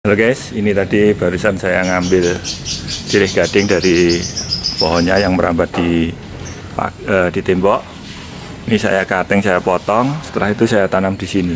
Halo guys, ini tadi barusan saya ngambil sirih gading dari pohonnya yang merambat di tembok. Ini saya cutting, saya potong. Setelah itu saya tanam di sini.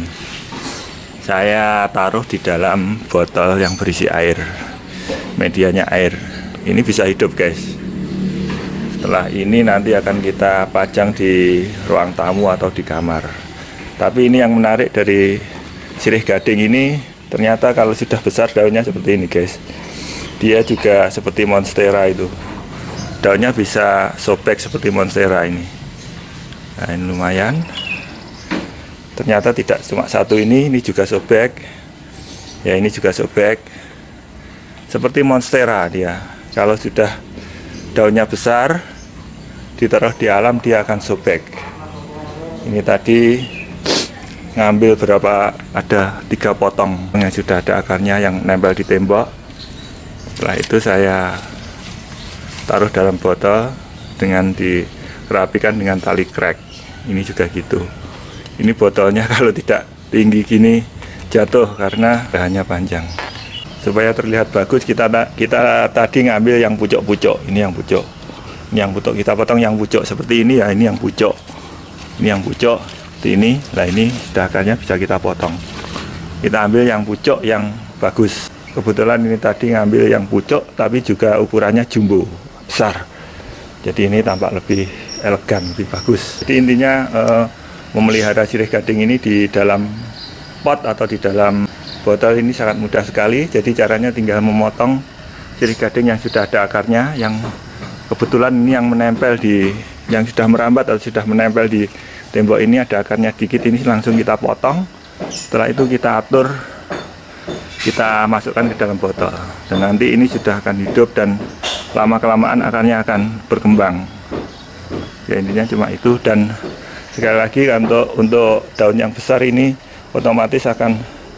Saya taruh di dalam botol yang berisi air. Medianya air. Ini bisa hidup guys. Setelah ini nanti akan kita pajang di ruang tamu atau di kamar. Tapi ini yang menarik dari sirih gading ini, ternyata kalau sudah besar daunnya seperti ini guys. Dia juga seperti monstera itu. Daunnya bisa sobek seperti monstera ini. Nah ini lumayan. Ternyata tidak cuma satu ini juga sobek. Ya ini juga sobek. Seperti monstera dia. Kalau sudah daunnya besar, ditaruh di alam dia akan sobek. Ini tadi ngambil berapa, ada 3 potong yang sudah ada akarnya yang nempel di tembok. Setelah itu saya taruh dalam botol dengan dirapikan dengan tali krek. Ini juga gitu. Ini botolnya kalau tidak tinggi gini jatuh karena bahannya panjang. Supaya terlihat bagus kita tadi ngambil yang pucuk-pucuk. Ini yang pucuk. Ini yang pucuk, kita potong yang pucuk seperti ini ya. Ini yang pucuk. Ini yang pucuk. Ini, nah ini sudah akarnya bisa kita potong. Kita ambil yang pucuk yang bagus. Kebetulan ini tadi ngambil yang pucuk tapi juga ukurannya jumbo, besar. Jadi ini tampak lebih elegan, lebih bagus. Jadi intinya memelihara sirih gading ini di dalam pot atau di dalam botol ini sangat mudah sekali. Jadi caranya tinggal memotong sirih gading yang sudah ada akarnya, yang kebetulan ini yang menempel yang sudah merambat atau sudah menempel di tembok ini ada akarnya dikit, ini langsung kita potong. Setelah itu kita atur, kita masukkan ke dalam botol, dan nanti ini sudah akan hidup dan lama-kelamaan akarnya akan berkembang. Ya intinya cuma itu. Dan sekali lagi untuk daun yang besar ini otomatis akan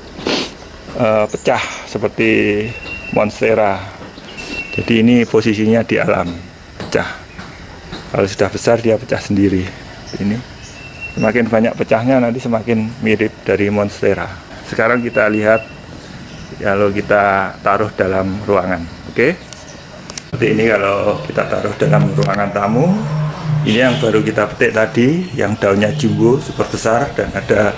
pecah seperti monstera. Jadi ini posisinya di alam, pecah. Kalau sudah besar dia pecah sendiri. Ini semakin banyak pecahnya nanti semakin mirip dari monstera. Sekarang kita lihat kalau kita taruh dalam ruangan. Oke. Seperti ini kalau kita taruh dalam ruangan tamu. Ini yang baru kita petik tadi, yang daunnya jumbo super besar dan ada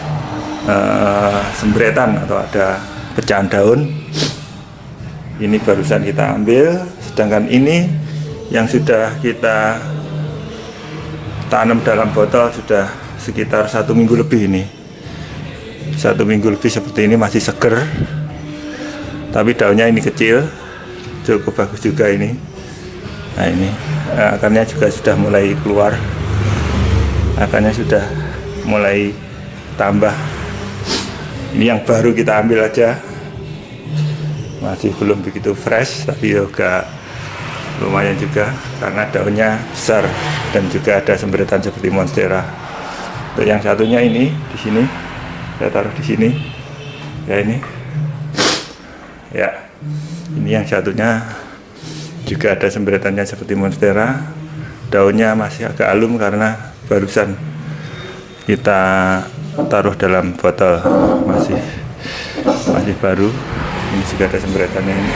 sembretan atau ada pecahan daun. Ini barusan kita ambil. Sedangkan ini yang sudah kita tanam dalam botol sudah sekitar 1 minggu lebih. Ini 1 minggu lebih seperti ini, masih seger, tapi daunnya ini kecil, cukup bagus juga ini. Nah ini akarnya juga sudah mulai keluar, akarnya sudah mulai tambah. Ini yang baru kita ambil aja, masih belum begitu fresh, tapi juga lumayan juga karena daunnya besar dan juga ada sembretan seperti monstera. Untuk yang satunya ini di sini, saya taruh di sini. Ya ini. Ya. Ini yang satunya juga ada sembretannya seperti monstera. Daunnya masih agak alum karena barusan kita taruh dalam botol, masih baru. Ini juga ada sembretannya ini.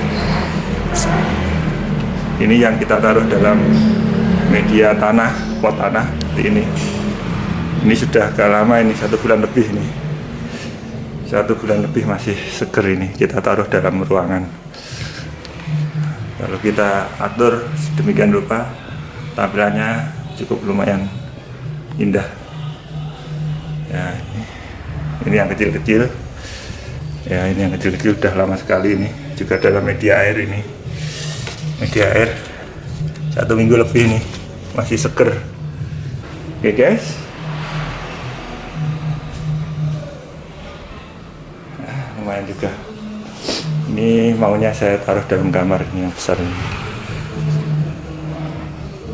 Ini yang kita taruh dalam media tanah, pot tanah seperti ini. Ini sudah agak lama, ini 1 bulan lebih nih. 1 bulan lebih masih seger ini. Kita taruh dalam ruangan. Kalau kita atur sedemikian rupa, tampilannya cukup lumayan indah. Ya, ini yang kecil-kecil. Ya, ini yang kecil-kecil udah lama sekali ini. Juga dalam media air ini. Media air 1 minggu lebih nih, masih seger. Oke guys, nah, lumayan juga. Ini maunya saya taruh dalam kamar ini yang besar ini.